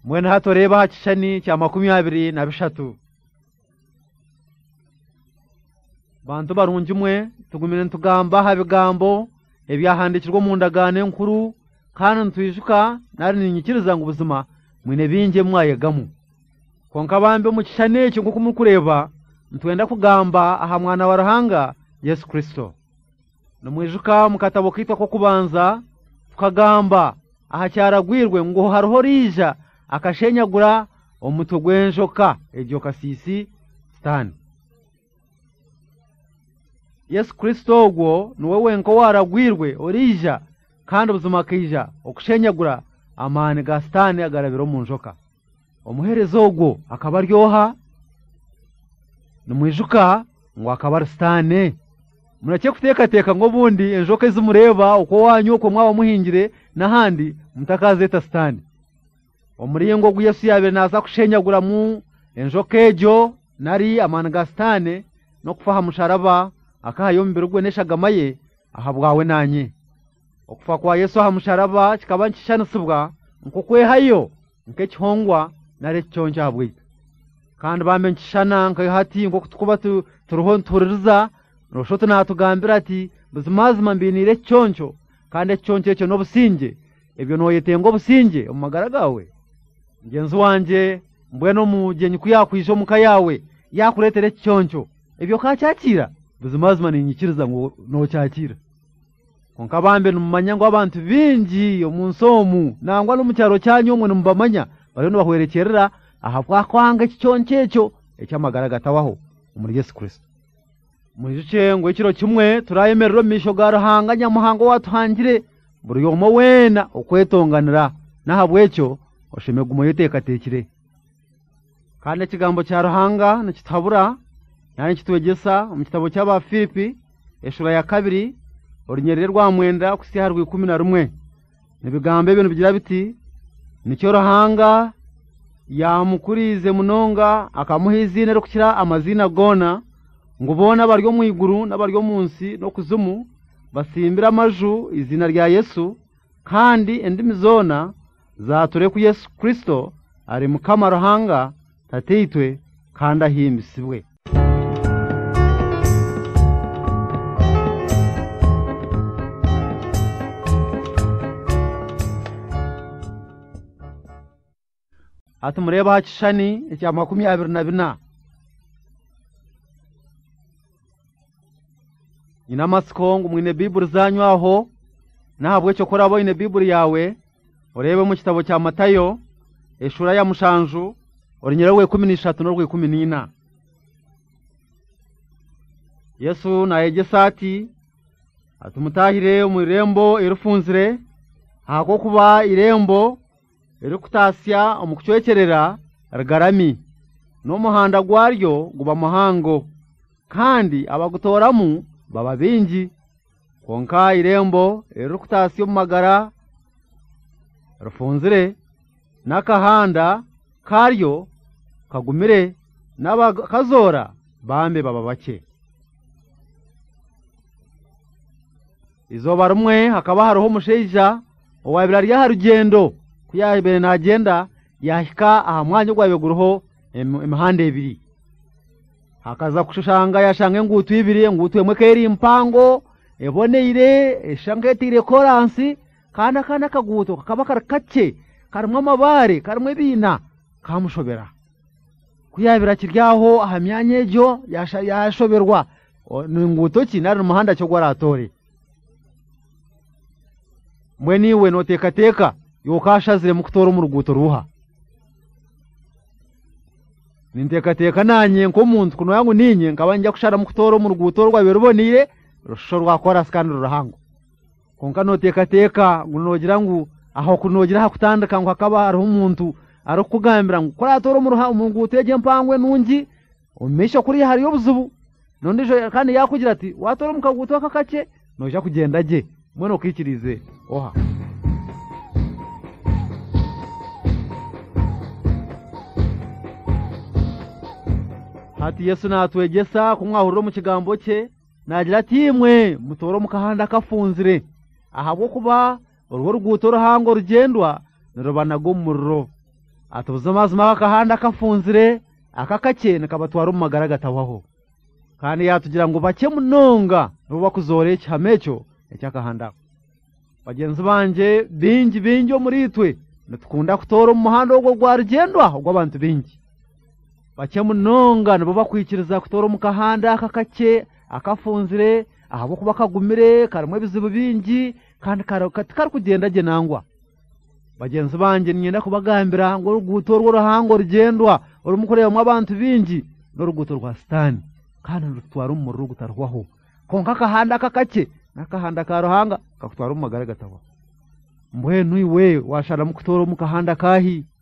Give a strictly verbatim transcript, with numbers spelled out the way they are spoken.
mwene hatoreba hakishani cya makumyabiri na bishatu. Bantu barungi mwe tugumire ntugamba habigambo ebyahandikirwa mu ndagane nkuru kandi ntwijuka nari ninyikiriza ngo ubuzima mwine binge mwayegamu. Konka bambe mu kishane cyo nguko mukureba ntwenda kugamba aha mwana wa Ruhanga Yesu Kristo. Numwijuka mukatabo kitwa ko kubanza tukagamba aha cyaragwirwe ngo hariho rija akashenyagura omutwe gwenjoka ejo kasisi Satani. Yesu Kristo ogwo nuwe wenko waragwirwe orija kandi ubuzima kija okushenyagura amani ga Satani agarabiro mu njoka. Omuherezo ogwo akabaryoha numwijuka ngo akabara Satani. Murake kuteka teka ngo bundi enjoka zimureba uko wanyu uko mwawa muhingire nahandi mutakazeta Satani. Omuringo gwa Yesu yabe naza kushenyagura mu enjoka ejo nari amani ga Satani no kufaha musharaba akahayo mbere gweneshaga maye ahabwawe nanye. Okufa kwa Yesu aha musharaba kikaba nkishanisibwa nko kwehayo nke kihongwa nare cyonja habwita. Kandi bambe nkishana nka hati nko kutukuba turuho ntuririza roshoto natugambira ati buzimazima mbinire cyoncho kandi cyonche cyo no businge ebyo no yetengo businge umagara gawe. Ngenzi wanje mbweno mugenyi kuyakwisho muka yawe yakuretere cyoncho ebyo kacyakira buzimazima ninyikiriza ngo no cyakira. Konka bambe numanya ngo abantu bingi omunsomu nangwa no mucyaro cyanyu mwe numbamanya bari no bahwerekerera aha kwakwanga cyonchecho ecyamagara gatawaho muri Yesu Kristo. Mwijuke ngo ikiro kimwe turayemerero misho ga Ruhanga nyamuhango watuhangire buri yomo wena okwetonganira nahabwecyo osheme gumo yiteka tekire. Kandi kigambo cya Ruhanga nikitabura yani kitwegesa mu kitabo cy'aba Filipi eshura ya kabiri orinyerere rwa mwenda kusiha rwa kumi na rumwe. Nibigambo ibintu bigira biti nicyo Ruhanga yamukurize munonga akamuhizine rukira amazina gona ngo bona baryo mu iguru n'abaryo munsi no kuzumu basimbira amaju izina rya Yesu kandi endimi zona zature ku Yesu Kristo ari mukama Ruhanga tateitwe kandi ahimbisibwe. Ati mureba hakishani icya makumyabiri na bina. Ina maskongo mwine Bibuli zanyu aho nahabwe cyo korabo ine Bibuli yawe urebe mu kitabo cya Matayo eshura ya mushanju orinyerawe kumi n'eshatu no rwe kumi n'ine. Yesu na yegesati atumutahire mu irembo irufunzire hako kuba irembo irikutasya omukucwekerera rgarami no muhanda gwaryo guba muhango kandi abagutoramu baba bingi. Konka irembo irikutasya omumagara rufunzire nakahanda karyo kagumire n'abakazora bambe baba bake. Izoba rumwe hakaba hariho umusheija owabira rya harugendo kuyabere nagenda yahika aha mwanya gwabe guruho imihanda ibiri. Hakaza kushushanga yashange ngutu ibiri ngutu emwe keri impango eboneire eshangetire koransi kana kana kaguto kakaba karakace karimwe amabare karimwe bina kamushobera kuyabira kiryaho aha myanya ejo yashoberwa ninguto kinari umuhanda cyo gwaratore. Mweni we noteka teka yokashazire mukutora mu ruguto ruha ninteka teka nanye nko muntu kuno yangu ninye nkabanja kushara mukutora mu ruguto rwa berubonire rusho rwakora skandalo ruhango. Konka noteka teka ngunogira ngu aho kunogira hakutandika ngo akaba ari umuntu ari kugambira ngo koratora mu ruha mu ruguto eje mpangwe nungi umesha kuri hari yobuzubu nondijo kandi yakugira ati watora mu kaguto akakace noja kugenda je mwono kikirize oha. Hati Yesu natwegesa kumwahuriro mu kigambo cye nagira ati mwe mutoro mu kahanda kafunzire ahabwo kuba urugo rw'uto ruhango rugendwa nirubanago murro atubuza amazi maka kahanda kafunzire akakakene kabatwara mu magara gatawaho kandi yatugira ngo bake munonga no bakuzore cyamecho ecyakahanda bagenzi banje bingi bingi muri twe natukunda kutora mu muhanda wo gwa rugendwa gw'abantu bingi bake munonga no bakwikiriza kutora mu kahanda akakake akafunzire ahabo kuba kagumire karamwe bizibu bingi kandi kari kugenda je nangwa bagenzi banje nyenda kubagambira ngo ruguto rw'uruhango rugendwa urumukorera mu abantu bingi no ruguto rwa stani kandi rutwara mu rugo tarwaho konka kahanda kakake nakahanda ka ruhanga kakutwara mu magara gatawa mbwe nuyi we washara mu kutoro mu kahanda kahi